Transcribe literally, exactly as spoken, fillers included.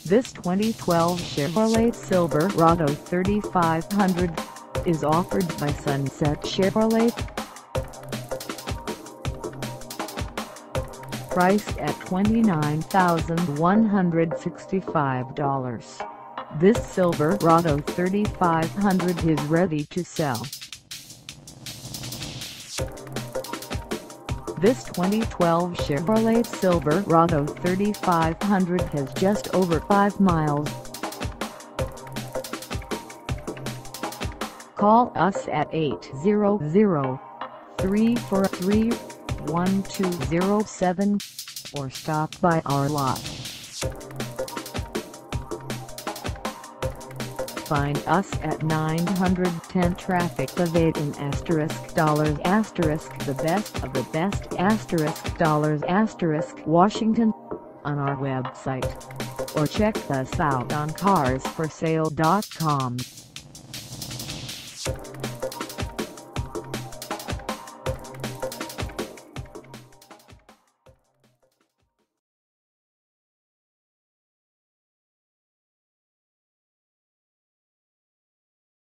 This twenty twelve Chevrolet Silverado thirty-five hundred is offered by Sunset Chevrolet. Priced at twenty-nine thousand one hundred sixty-five dollars, this Silverado thirty-five hundred is ready to sell. This twenty twelve Chevrolet Silverado thirty-five hundred has just over five miles. Call us at eight hundred, three four three, one two zero seven or stop by our lot. Find us at nine ten Traffic Evade in asterisk dollars asterisk the best of the best asterisk dollars asterisk Washington on our website, or check us out on cars for sale dot com.